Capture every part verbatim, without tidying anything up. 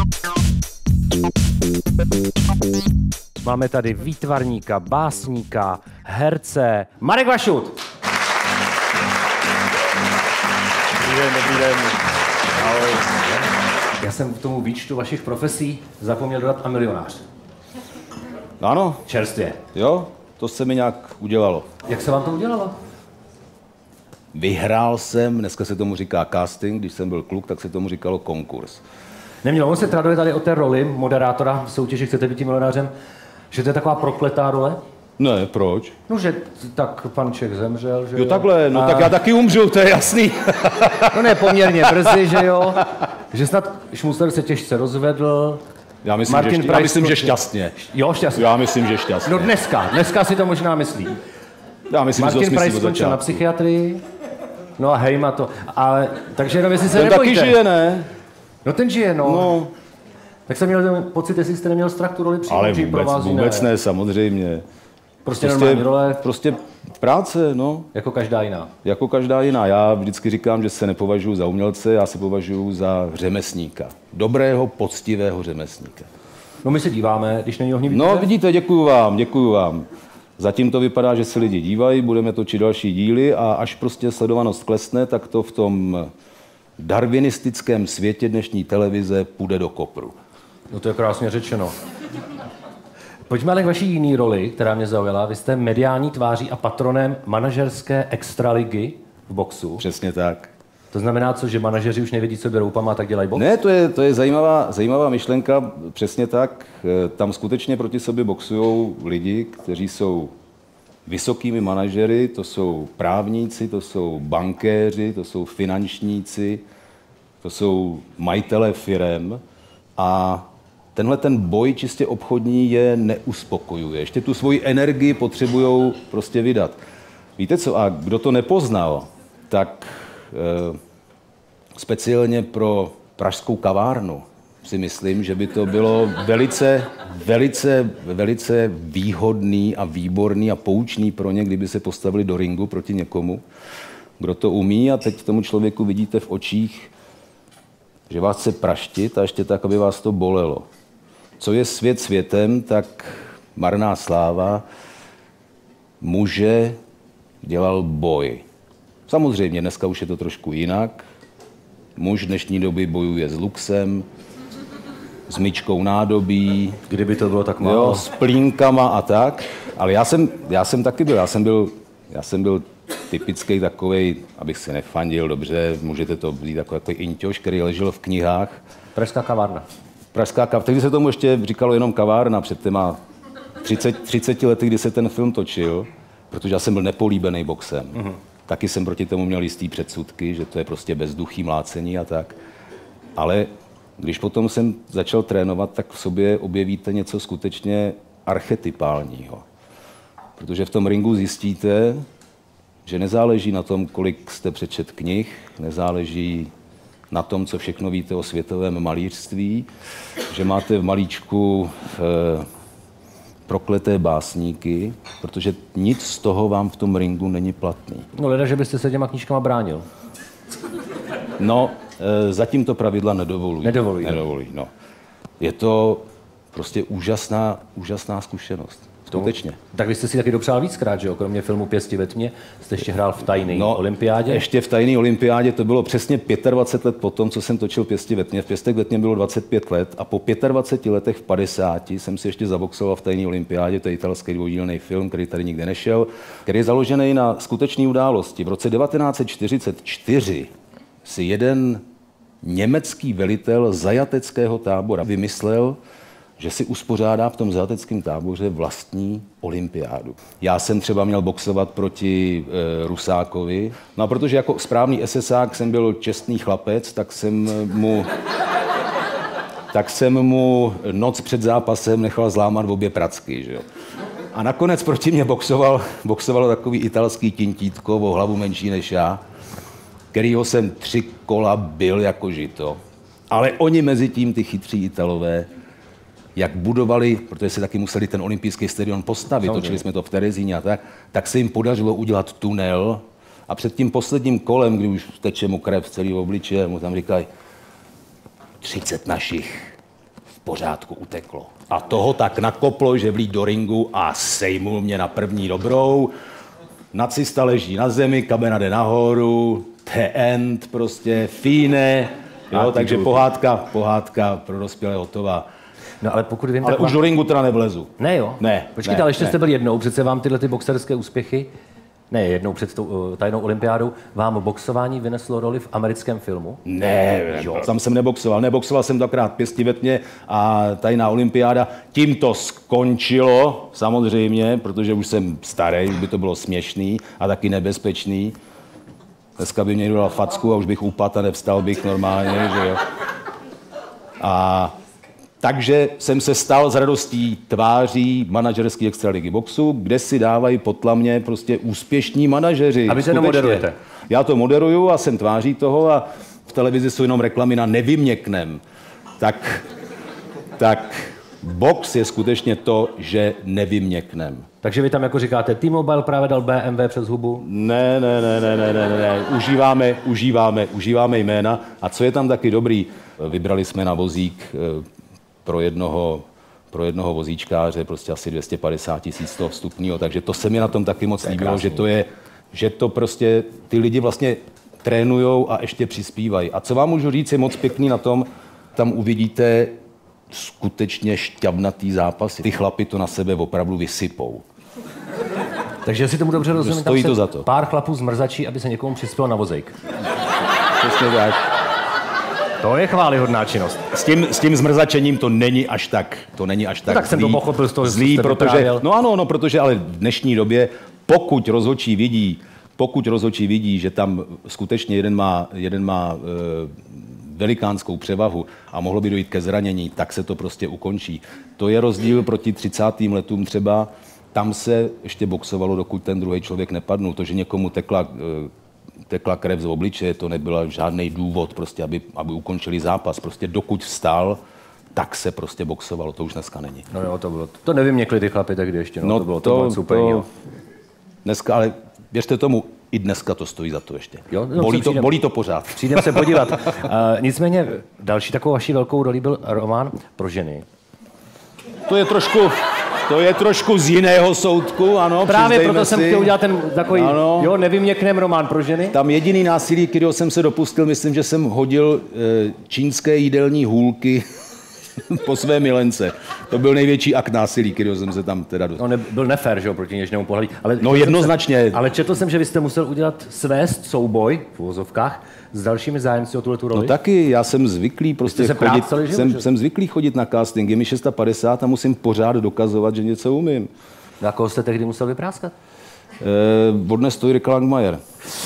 Máme tady výtvarníka, básníka, herce. Marek Vašut! Dobrý den, dobrý den. Ahoj. Já jsem k tomu výčtu vašich profesí zapomněl dodat a milionář. Ano. Čerstvě. Jo, to se mi nějak udělalo. Jak se vám to udělalo? Vyhrál jsem, dneska se tomu říká casting, když jsem byl kluk, tak se tomu říkalo konkurs. Neměl, on se traduje tady o té roli moderátora v soutěži Chcete být milionářem, že to je taková prokletá role? Ne, proč? No, že tak pan Čech zemřel, že Jo, takhle, no a... tak já taky umřu, to je jasný. No ne, poměrně brzy, že jo? Že snad Šmusler se těžce rozvedl. Já myslím, Martin že, Price já myslím, že prostě- šťastně. Jo, šťastně. Já myslím, že šťastně. No dneska, dneska si to možná myslí. Já myslím, Martin že to Price smyslí od skončil na začátku. psychiatrii. No a hejma to. Ale, takže jenom jestli se Ten nebojíte. taky žije, ne? No ten žije, no. No, Tak jsem měl ten pocit, jestli jste neměl strach tu roli přijmout, ale že ji pro vůbec, vás vůbec ne. ne, samozřejmě. Prostě, normální role, prostě práce, no. jako každá jiná. Jako každá jiná. Já vždycky říkám, že se nepovažuji za umělce, já se považuji za řemeslníka. Dobrého, poctivého řemeslníka. No my se díváme, když není ohnivý. No vidíte, děkuju vám, děkuju vám. Zatím to vypadá, že se lidi dívají, budeme točit další díly a až prostě sledovanost klesne, tak to v tom darwinistickém světě dnešní televize půjde do kopru. No to je krásně řečeno. Pojďme ale k vaší jiný roli, která mě zaujala. Vy jste mediální tváří a patronem manažerské extraligy v boxu. Přesně tak. To znamená co, že manažeři už nevědí, co berou upama, tak dělají box? Ne, to je, to je zajímavá, zajímavá myšlenka, přesně tak. Tam skutečně proti sobě boxují lidi, kteří jsou vysokými manažery, to jsou právníci, to jsou bankéři, to jsou finančníci, to jsou majitelé firem a tenhle ten boj čistě obchodní je neuspokojuje. Ještě tu svoji energii potřebují prostě vydat. Víte co, a kdo to nepoznal, tak e, speciálně pro pražskou kavárnu si myslím, že by to bylo velice, velice, velice výhodný a výborný a poučný pro ně, kdyby se postavili do ringu proti někomu, kdo to umí a teď tomu člověku vidíte v očích, že vás chce praštit a ještě tak, aby vás to bolelo. Co je svět světem, tak marná sláva, muže dělal boj. Samozřejmě, dneska už je to trošku jinak. Muž dnešní doby bojuje s luxem, s myčkou nádobí, Kdyby to bylo tak málo. jo, s plínkama a tak. Ale já jsem, já jsem taky byl, já jsem byl, já jsem byl typický takovej, abych se nefandil, dobře, můžete to být takový, takový inťoš, který ležel v knihách. Pražská kavárna. Pražská kavárna, tehdy se tomu ještě říkalo jenom kavárna před těma třiceti, třiceti lety, kdy se ten film točil, protože já jsem byl nepolíbený boxem. Mm-hmm. Taky jsem proti tomu měl jistý předsudky, že to je prostě bezduchý mlácení a tak. Ale když potom jsem začal trénovat, tak v sobě objevíte něco skutečně archetypálního. Protože v tom ringu zjistíte, že nezáleží na tom, kolik jste přečet knih, nezáleží na tom, co všechno víte o světovém malířství, že máte v malíčku e, prokleté básníky, protože nic z toho vám v tom ringu není platný. No leda, že byste se těma knížkama bránil. No, e, zatím to pravidla nedovolují. Nedovolují. Nedovolují, no. Je to prostě úžasná, úžasná zkušenost. Skutečně. No, tak vy jste si taky dopřál víckrát, že jo? Kromě filmu Pěsti ve tmě jste ještě hrál v tajné No, olympiádě. Ještě v tajné olympiádě, to bylo přesně dvacet pět let po tom, co jsem točil Pěsti ve tmě. V Pěstech ve tmě bylo dvacet pět let a po dvaceti pěti letech v padesáti jsem si ještě zaboxoval v tajné olympiádě. To je italský dvoudílný film, který tady nikde nešel, který je založený na skutečné události. V roce devatenáct set čtyřicet čtyři si jeden německý velitel zajateckého tábora vymyslel, že si uspořádá v tom zajateckém táboře vlastní olympiádu. Já jsem třeba měl boxovat proti e, Rusákovi, no a protože jako správný esesák jsem byl čestný chlapec, tak jsem mu, tak jsem mu noc před zápasem nechal zlámat v obě pracky, že jo. A nakonec proti mě boxoval, boxovalo takový italský tintítko o hlavu menší než já, kterýho jsem tři kola bil jako žito. Ale oni mezi tím, ty chytří Italové, jak budovali, protože si taky museli ten olympijský stadion postavit, Samozřejmě. Točili jsme to v Terezíně a tak, tak se jim podařilo udělat tunel a před tím posledním kolem, kdy už teče mu krev z celého obličeje, mu tam říkají třicet našich pořádku, uteklo. A toho tak nakoplo, že vlíd do ringu a sejmul mě na první dobrou. Nacista leží na zemi, Kabena jde nahoru, the end prostě, fíne, jo, takže pohádka, pohádka pro dospělé hotová. No ale pokud vím, ale tak už do ringu teda nevlezu. Ne jo? Ne. Počkejte, ne, ale ještě ne. jste byl jednou, přece vám tyhle ty boxerské úspěchy, ne jednou před tou tajnou olympiádou, vám boxování vyneslo roli v americkém filmu? Ne, jo. Tam jsem neboxoval. Neboxoval jsem dvakrát pěsti ve tmě a tajná olympiáda. Tím to skončilo, samozřejmě, protože už jsem starý, už by to bylo směšný a taky nebezpečný. Dneska by mě dala facku a už bych upadl a nevstal bych normálně, že jo. A takže jsem se stal s radostí tváří manažerské extraligy boxu, kde si dávají potlamně prostě úspěšní manažeři. A vy se to moderujete? Já to moderuju a jsem tváří toho a v televizi jsou jenom reklamy na nevyměknem. Tak, tak box je skutečně to, že nevyměknem. Takže vy tam jako říkáte, T-Mobile právě dal B M W přes hubu? Ne, ne, ne, ne, ne, ne, ne. Užíváme, užíváme, užíváme jména. A co je tam taky dobrý, vybrali jsme na vozík pro jednoho, pro jednoho vozíčkáře prostě asi dvě stě padesát tisíc toho vstupního, takže to se mi na tom taky moc líbilo, že to je, že to prostě ty lidi vlastně trénujou a ještě přispívají. A co vám můžu říct, je moc pěkný na tom, tam uvidíte skutečně šťavnatý zápasy. Ty chlapi to na sebe opravdu vysypou. Takže si tomu dobře rozumím, stojí tam to za to. Pár chlapů zmrzačí, aby se někomu přispělo na vozejk. Přesně tak. To je chvályhodná činnost. S tím, s tím zmrzačením to není až tak, to není až tak no, tak jsem zlý, to pochopil z toho, zlý, protože, no ano, no, protože ale v dnešní době, pokud rozhodčí vidí, pokud rozhodčí vidí, že tam skutečně jeden má, jeden má e, velikánskou převahu a mohlo by dojít ke zranění, tak se to prostě ukončí. To je rozdíl proti třicátým letům třeba, tam se ještě boxovalo, dokud ten druhý člověk nepadnul. To, že někomu tekla, tekla krev z obličeje, to nebyl žádný důvod, prostě, aby, aby ukončili zápas. Prostě dokud vstal, tak se prostě boxovalo. To už dneska není. No jo, to bylo. To nevyměkli ty chlapy tehdy ještě. No, no to bylo to, to, bylo super. To, dneska, ale věřte tomu, i dneska to stojí za to ještě. Jo, no, bolí, to, přijdem, bolí to pořád. Přijdeme se podívat. Uh, nicméně další takovou vaší velkou rolí byl román pro ženy. To je trošku, to je trošku z jiného soudku, ano. Právě proto si. jsem chtěl udělat ten takový, ano. jo, nevyměknem román pro ženy. Tam jediný násilí, kterého jsem se dopustil, myslím, že jsem hodil e, čínské jídelní hůlky po své milence. To byl největší akt násilí, kterého jsem se tam teda dostal. No, ne, byl nefér, že jo, proti něžnému pohlaví. Ale no jednoznačně. Se, ale četl jsem, že vy jste musel udělat svést souboj v uvozovkách s dalšími zájemci o tuhletu roli. No taky, já jsem zvyklý prostě se chodit, celý život, jsem, jsem zvyklý chodit na casting, je mi padesát šest a musím pořád dokazovat, že něco umím. Na koho jste tehdy musel vypráskat? Eh, odnes to Jirka Langmajer.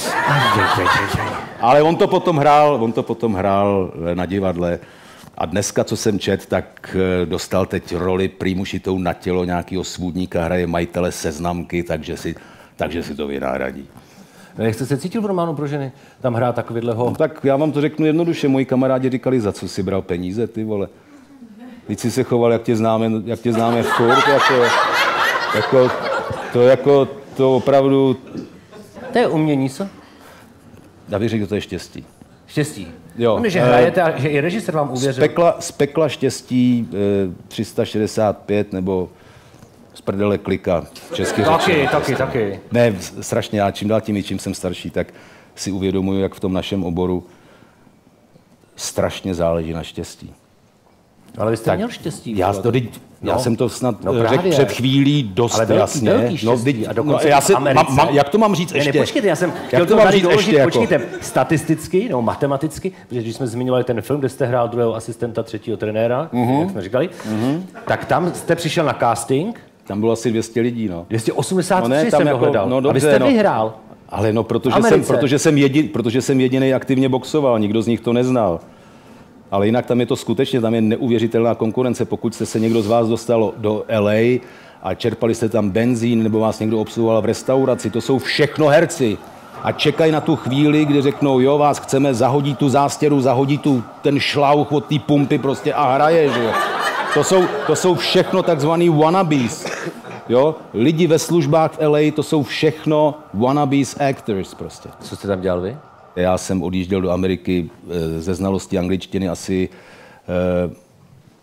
Ale on to potom hrál, on to potom hrál na divadle. A dneska, co jsem čet, tak dostal teď roli prýmušitou na tělo nějakého svůdníka, hraje majitele Seznamky, takže si, takže si to vynahradí. Jak jste se cítil v románu pro ženy? Tam hrát takovýhleho... No, tak já vám to řeknu jednoduše. Moji kamarádi říkali, za co si bral peníze, ty vole. Teď si se choval, jak tě známe, jak tě známe furt, jako, jako, to jako, to opravdu... To je umění, co? Já bych řekl, že to je štěstí. Štěstí. Jo. No, že hrajete a že i režisér vám uvěřil. Z pekla, z pekla štěstí e, tři sta šedesát pět nebo z prdele klika. Česky taky, řečeno, taky, taky. Ne, strašně já čím dál tím, čím jsem starší, tak si uvědomuji, jak v tom našem oboru strašně záleží na štěstí. Ale vy jste tak, měl štěstí. Já, to, no, já jsem to snad no řekl před chvílí dost ale velký, jasně. Velký štěstí, no, a dokonce no, já se, ma, ma, jak to mám říct ne, ještě? Ne, počkejte, já jsem chtěl jak to, to mám tady říct doložit, ještě počkejte, jako? statisticky, nebo matematicky, protože když jsme zmiňovali ten film, kde jste hrál druhého asistenta, třetího trenéra, uh-huh. jak jsme říkali, uh-huh. tak tam jste přišel na casting. Tam bylo asi dvě stě lidí, no. dvě stě osmdesát tři no ne, jsem jako, dohledal. No, dobře, a vy jste no. vyhrál. Ale no, protože jsem, protože, jsem jedin, protože jsem jedinej aktivně boxoval, nikdo z nich to neznal. Ale jinak tam je to skutečně, tam je neuvěřitelná konkurence. Pokud jste se někdo z vás dostal do L A a čerpali jste tam benzín, nebo vás někdo obsluhoval v restauraci, to jsou všechno herci. A čekají na tu chvíli, kdy řeknou, jo, vás chceme, zahodí tu zástěru, zahodí tu ten šlauch od té pumpy prostě a hraje, že jo. To jsou, to jsou všechno takzvaný wannabes. Jo? Lidi ve službách v L A, to jsou všechno wannabes actors prostě. Co jste tam dělal vy? Já jsem odjížděl do Ameriky ze znalosti angličtiny asi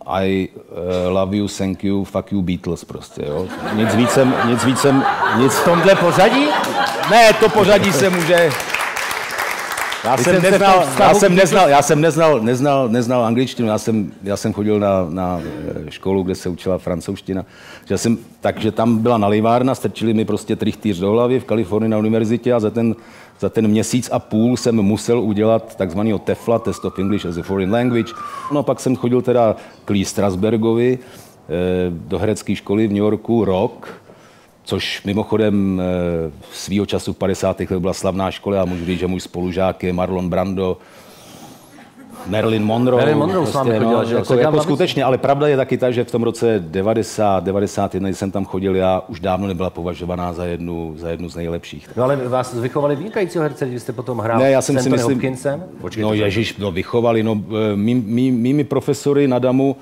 I uh, love you, thank you, fuck you Beatles prostě, jo. Nic víc jsem, nic víc jsem, nic... V tomhle pořadí? Ne, to pořadí se může... Já jsem neznal, já jsem neznal, já jsem neznal, neznal, neznal angličtinu, já jsem, já jsem chodil na, na školu, kde se učila francouzština, že jsem, takže tam byla nalivárna, strčili mi prostě trichtýř do hlavy v Kalifornii na univerzitě a za ten, za ten měsíc a půl jsem musel udělat takzvanýho TEFLA, Test of English as a Foreign Language. No pak jsem chodil teda k Lee Strasbergovi do herecké školy v New Yorku rok, což mimochodem svýho času v padesátých letech byla slavná škola a můžu říct, že můj spolužák je Marlon Brando, Marilyn Monroe. Marilyn Monroe prostě, s vámi chodila, no, že? Jako, jako skutečně, ale pravda je taky ta, že v tom roce devadesát, devadesát jedna, když jsem tam chodil, já už dávno nebyla považovaná za jednu, za jednu z nejlepších. No ale vás vychovali vynikajícího herce, když jste potom hrál ne, já s jsem si Anthony myslím, Hopkinsem? Počkejte, no ježiš, no vychovali, no mý, mý, mými profesory na Damu,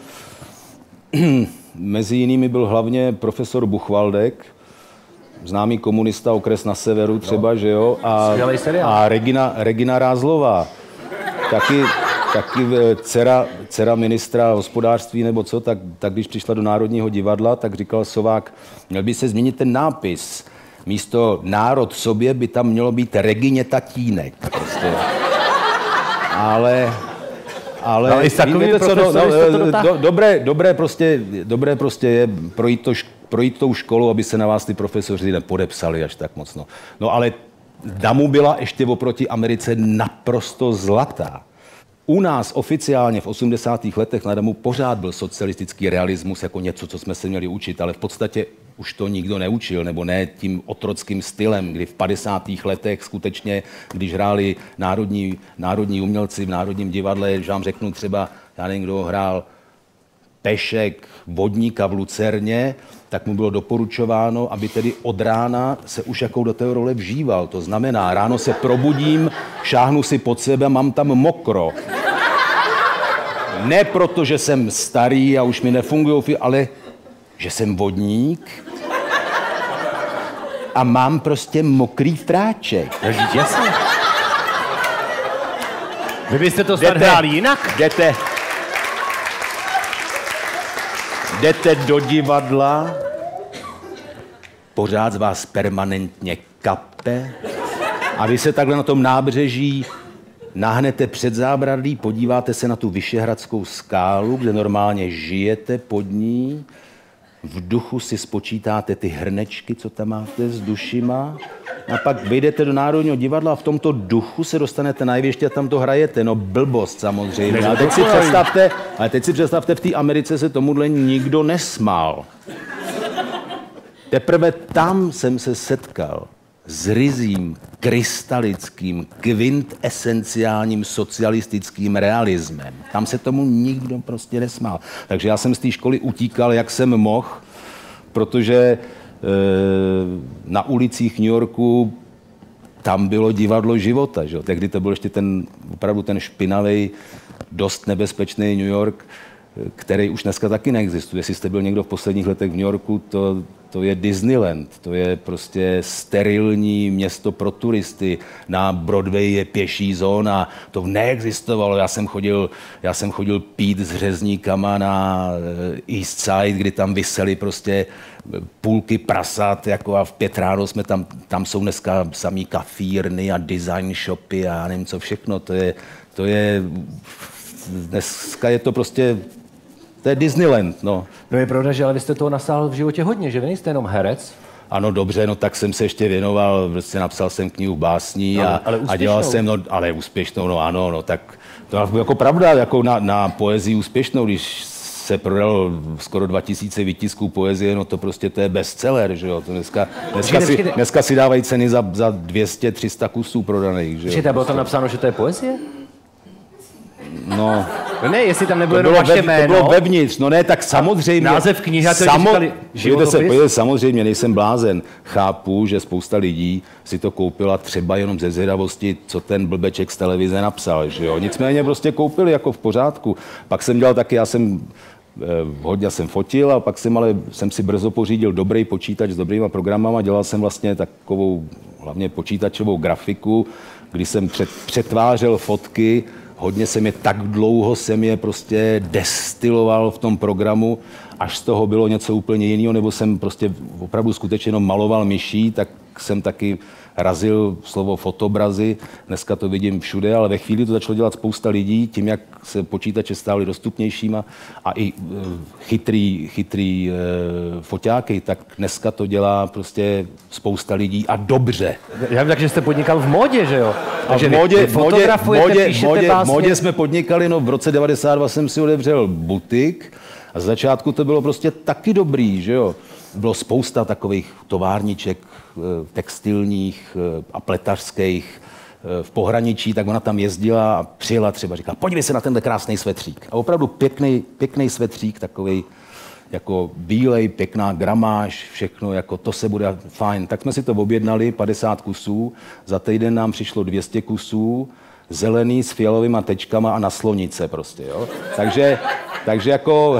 mezi jinými byl hlavně profesor Buchwaldek, známý komunista, Okres na severu třeba, no. Že jo, a, a Regina, Regina Rázlová, taky, taky dcera, dcera ministra hospodářství nebo co, tak, tak když přišla do Národního divadla, tak říkal Sovák, měl by se změnit ten nápis. Místo národ sobě by tam mělo být Regině tatínek. Prostě. Ale... Ale, ale víte co, no, no, do, dobré, dobré, prostě, dobré prostě je projít, to, projít tou školou, aby se na vás ty profesoři nepodepsali až tak moc. No, no ale Damu byla ještě oproti Americe naprosto zlatá. U nás oficiálně v osmdesátých letech na Damu pořád byl socialistický realismus jako něco, co jsme se měli učit, ale v podstatě už to nikdo neučil, nebo ne tím otrockým stylem, kdy v padesátých letech skutečně, když hráli národní, národní umělci v Národním divadle, že vám řeknu třeba, já nevím, kdo hrál Pešek, vodníka v Lucerně, tak mu bylo doporučováno, aby tedy od rána se už jakou do té role vžíval. To znamená, ráno se probudím, šáhnu si pod sebe, mám tam mokro. Ne proto, že jsem starý a už mi nefungují, ale že jsem vodník a mám prostě mokrý fráček. Jasně. Vy byste to snad hrál jinak? Jdete, jdete do divadla, pořád z vás permanentně kape a vy se takhle na tom nábřeží nahnete před zábradlí, podíváte se na tu Vyšehradskou skálu, kde normálně žijete pod ní, v duchu si spočítáte ty hrnečky, co tam máte s dušima, a pak vyjdete do Národního divadla a v tomto duchu se dostanete na jeviště a tam to hrajete. No blbost samozřejmě. Ale teď si představte, ale teď si představte, v té Americe se tomuhle nikdo nesmál. Teprve tam jsem se setkal s ryzím, krystalickým, kvintesenciálním socialistickým realismem. Tam se tomu nikdo prostě nesmál. Takže já jsem z té školy utíkal, jak jsem mohl, protože e, na ulicích New Yorku tam bylo divadlo života. Že? Tehdy to byl ještě ten, opravdu ten špinavý, dost nebezpečný New York, který už dneska taky neexistuje. Jestli jste byl někdo v posledních letech v New Yorku, to, to je Disneyland, to je prostě sterilní město pro turisty. Na Broadway je pěší zóna, to neexistovalo. Já jsem chodil, já jsem chodil pít s řezníkama na East Side, kdy tam visely prostě půlky prasat, jako a v pět ráno jsme tam, tam jsou dneska samý kafírny a design shopy a já nevím co všechno. To je, to je, dneska je to prostě, to je Disneyland, no. No je pravda, že ale vy jste toho nasáhl v životě hodně, že vy nejste jenom herec? Ano, dobře, no tak jsem se ještě věnoval, prostě napsal jsem knihu básní a, ale a dělal jsem, no, ale úspěšnou, no ano, no tak to je jako pravda, jako na, na poezii úspěšnou, když se prodalo skoro dva tisíce výtisků poezie, no to prostě to je bestseller, že jo, to dneska, dneska, si, dneska si dávají ceny za, za dvě stě tři sta kusů prodaných, že jo. Počkejte, bylo tam napsáno, že to je poezie? No, no ne, jestli tam nebylo to jenom vaše jméno. To bylo vevnitř, no ne, tak samozřejmě. Název knihy, a to samo, říkali životopis? Se, pojďte, samozřejmě, nejsem blázen. Chápu, že spousta lidí si to koupila třeba jenom ze zvědavosti, co ten blbeček z televize napsal, že jo. Nicméně prostě koupili jako v pořádku. Pak jsem dělal taky, já jsem eh, hodně jsem fotil a pak jsem ale jsem si brzo pořídil dobrý počítač s dobrýma programama, dělal jsem vlastně takovou hlavně počítačovou grafiku, kdy jsem před, přetvářel fotky hodně jsem je, tak dlouho jsem je prostě destiloval v tom programu, až z toho bylo něco úplně jiného, nebo jsem prostě opravdu skutečně jenom maloval myší, tak jsem taky razil slovo fotobrazy, dneska to vidím všude, ale ve chvíli to začalo dělat spousta lidí, tím, jak se počítače stávaly dostupnějšíma a i chytrý, chytrý e, foťáky, tak dneska to dělá prostě spousta lidí a dobře. Já vím tak, že jste podnikal v módě, že jo? A v módě, v módě, v módě, v módě, v módě jsme podnikali, no v roce devadesát dva jsem si otevřel butik a z začátku to bylo prostě taky dobrý, že jo? Bylo spousta takových továrniček textilních a pletařských v pohraničí, tak ona tam jezdila a přijela třeba, říká, podívej se na tenhle krásný svetřík. A opravdu pěkný, pěkný svetřík, takový jako bílej, pěkná gramáž, všechno, jako to se bude fajn. Tak jsme si to objednali, padesát kusů, za týden nám přišlo dvě stě kusů, zelený s fialovýma tečkama a na slonice prostě, jo. Takže, takže jako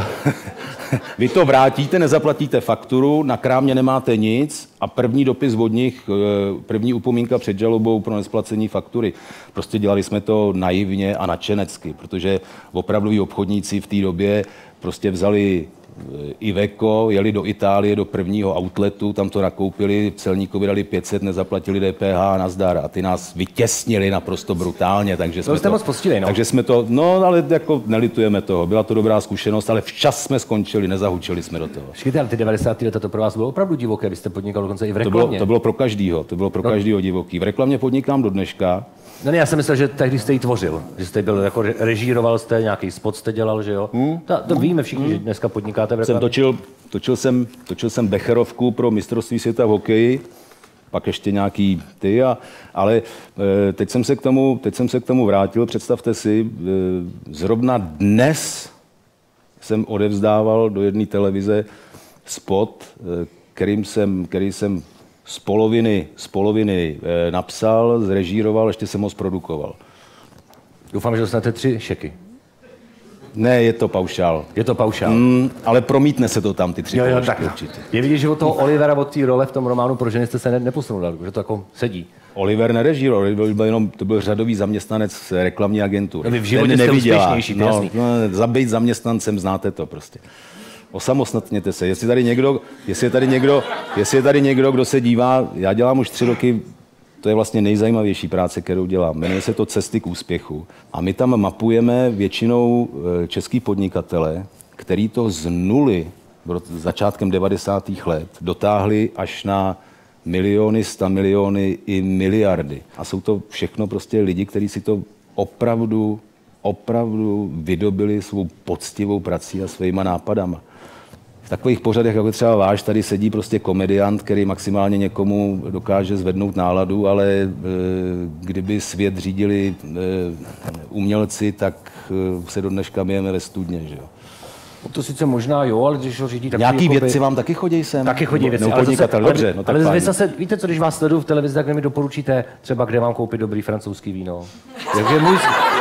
vy to vrátíte, nezaplatíte fakturu, na krámě nemáte nic a první dopis od nich, první upomínka před žalobou pro nesplacení faktury. Prostě dělali jsme to naivně a nadšenecky, protože opravdoví obchodníci v té době prostě vzali Iveco, jeli do Itálie, do prvního outletu, tam to nakoupili, celníkovi dali pět set, nezaplatili D P H a nazdar. A ty nás vytěsnili naprosto brutálně, takže jsme to... Jste to, moc postili, no. Takže jsme to, no ale jako nelitujeme toho, byla to dobrá zkušenost, ale včas jsme skončili, nezahučili jsme do toho. Počkejte, ale ty devadesátá leta to pro vás bylo opravdu divoké, vy jste podnikal dokonce i v reklamě. To bylo, to bylo pro každýho, to bylo pro no. každýho divoký. V reklamě podnikám do dneška. No ne, já jsem myslel, že tehdy jste ji tvořil, že jste byl jako režíroval jste, nějaký spot jste dělal, že jo? Hmm. Ta, to víme všichni, hmm. že dneska podnikáte v reklamě. Jsem točil, točil, jsem, točil jsem Becherovku pro mistrovství světa v hokeji, pak ještě nějaký ty, a, ale e, teď, jsem se k tomu, teď jsem se k tomu vrátil, představte si, e, zrovna dnes jsem odevzdával do jedné televize spot, e, kterým jsem, který jsem z poloviny, z poloviny e, napsal, zrežíroval, ještě jsem ho zprodukoval. Doufám, že dostanete tři šeky. Ne, je to paušál. Je to paušál. Mm, ale promítne se to tam, ty tři jo, jo, položky, tak určitě. Je vidět, že od toho Olivera, od té role v tom románu Pro ženy jste se ne, neposunul, že to jako sedí. Oliver nerežíroval, Oliver byl jenom, to byl řadový zaměstnanec reklamní agentury. No, vy v životě jste úspěšnější, no, no, zabejt zaměstnancem, znáte to prostě. Osamostatněte se. Jestli tady někdo, jestli je tady někdo, jestli je tady někdo, kdo se dívá, já dělám už tři roky, to je vlastně nejzajímavější práce, kterou dělám. Jmenuje se to Cesty k úspěchu. A my tam mapujeme většinou český podnikatele, který to z nuly začátkem devadesátých let dotáhli až na miliony, sta miliony i miliardy. A jsou to všechno prostě lidi, kteří si to opravdu, opravdu vydobili svou poctivou prací a svýma nápadama. V takových pořadech, jako třeba váš, tady sedí prostě komediant, který maximálně někomu dokáže zvednout náladu, ale e, kdyby svět řídili e, umělci, tak e, se do dneška myjeme ve studně, že jo. To sice možná jo, ale když ho řídí takový... Nějaký jakoby... vědci vám taky chodí sem? Taky chodí věci, ale zase, dobře, no tak ale vy zase, víte co, když vás sleduju v televizi, tak mi doporučíte třeba, kde mám koupit dobrý francouzský víno. Takže můj...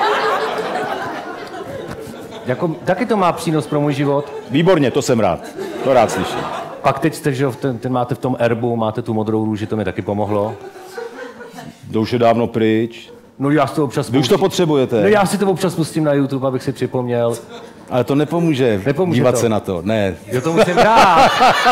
Jako, taky to má přínos pro můj život. Výborně, to jsem rád. To rád slyším. Pak teď jste, že ten, ten máte v tom erbu, máte tu modrou růži, to mi taky pomohlo. To už je dávno pryč. No já si to občas Vy už to potřebujete. No já si to občas pustím na YouTube, abych si připomněl. Ale to nepomůže, nepomůže dívat to. se na to. Ne. Jo, to musím dát.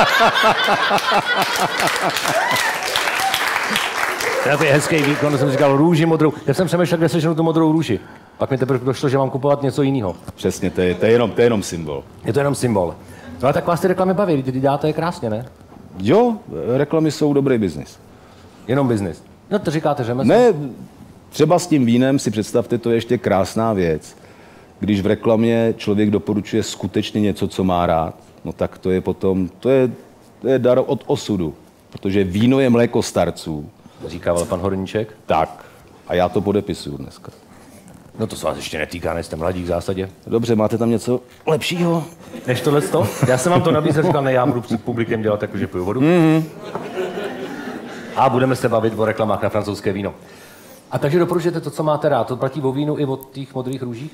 To je hezký výkon, jsem říkal růži modrou. Já jsem přemýšlel, kde seženu tu modrou růži. Pak mi teprve došlo, že mám kupovat něco jiného. Přesně, to je, to je, jenom, to je jenom symbol. Je to jenom symbol. No ale tak vás ty reklamy baví, ty děláte je krásně, ne? Jo, reklamy jsou dobrý biznis. Jenom biznis. No to říkáte řemeslo. Ne, třeba s tím vínem si představte, to je ještě krásná věc. Když v reklamě člověk doporučuje skutečně něco, co má rád, no tak to je potom, to je, to je dar od osudu. Protože víno je mléko starců. Říkával pan Horníček. Tak. A já to podepisuju dneska. No to se vás ještě netýká, nejste mladí v zásadě. Dobře, máte tam něco lepšího? Než tohleto? Já jsem vám to nabízel, říkal, ne, já budu před publikem dělat jakože piju vodu. Mm-hmm. A budeme se bavit o reklamách na francouzské víno. A takže doporučujete to, co máte rád. To platí o vínu i o těch modrých růžích?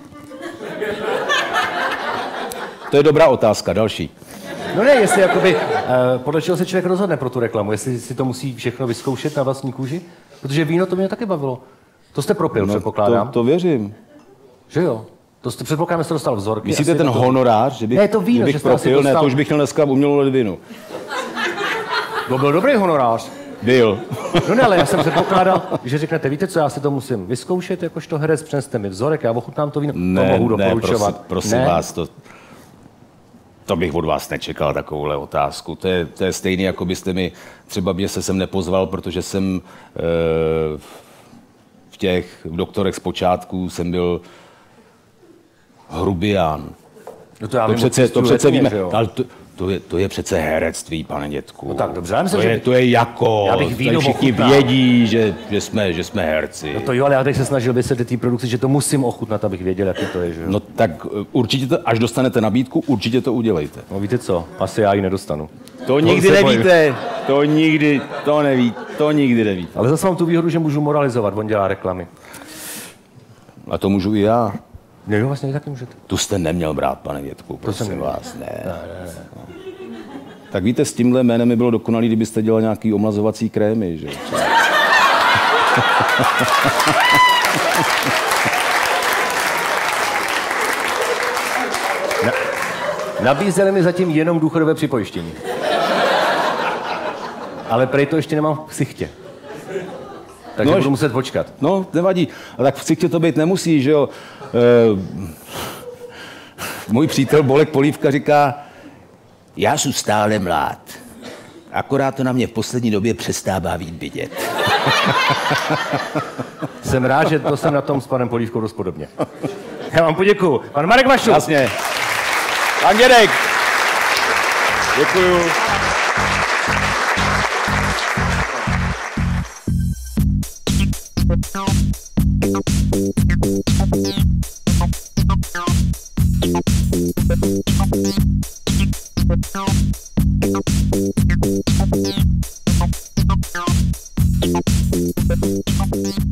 To je dobrá otázka, další. No ne, jestli jakoby, eh, podle čeho se člověk rozhodne pro tu reklamu, jestli si to musí všechno vyzkoušet na vlastní kůži, protože víno to mě taky bavilo. To jste propil, no, předpokládám. To, to věřím. Že jo? To jste předpokládám, že jste dostal vzorky. Myslíte ten to... honorář, že bych, ne, to víno, že bych propil? Ne, to už bych měl dneska umělou ledvinu. To byl dobrý honorář. Byl. No ne, ale já jsem předpokládal, že řeknete, víte co, já si to musím vyzkoušet, jakožto herec, přineste mi vzorek, já ochutnám to víno, ne, to mohu ne, doporučovat. Prosím, prosím ne? vás, to, to bych od vás nečekal, takovouhle otázku. To je, to je stejný, jako byste mi, třeba mě se sem nepozval, protože jsem e, v těch v doktorech zpočátku jsem byl hrubián. No to já to vím, přece, to přece víme, že jo? ale to, to, je, to je přece herectví, pane dětku. No tak dobře, já myslím, to, je, že... to je jako, já bych víno všichni ochutnal. vědí, že, že, jsme, že jsme herci. No to jo, ale já bych se snažil vysvětlit té produkci, že to musím ochutnat, abych věděl, jaký to je, že jo? No tak určitě to, až dostanete nabídku, určitě to udělejte. No víte co, asi já ji nedostanu. To nikdy nevíte, to nikdy, to neví, to nikdy nevíte. Ale zase mám tu výhodu, že můžu moralizovat, on dělá reklamy. A to můžu i já. Ne, jo, vlastně taky můžete. Tu jste neměl brát, pane dětku, prosím jsem vás, ne. Ne, ne, ne. No. Tak víte, s tímhle jménem by bylo dokonalý, kdybyste dělal nějaký omlazovací krémy, že? Na, nabízeli mi zatím jenom důchodové připojištění. Ale prej to ještě nemám v ksichtě. Takže no, budu muset počkat. No, nevadí. A tak v ksichtě to být nemusí, že jo? E, můj přítel Bolek Polívka říká, já jsem stále mlád. Akorát to na mě v poslední době přestává být vidět. Jsem rád, že to jsem na tom s panem Polívkou dost podobně. Já vám poděkuju. Pan Marek Vašul. Jasně. Pan Dědek. Děkuju. Thank you.